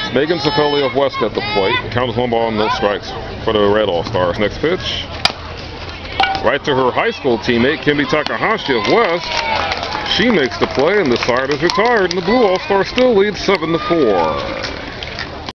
Megan Zafelli of West at the plate. Counts 1 ball and no strikes for the Red All-Stars. Next pitch. Right to her high school teammate, Kimmi Takahashi of West. She makes the play, and the side is retired, and the Blue All-Star still leads 7-4.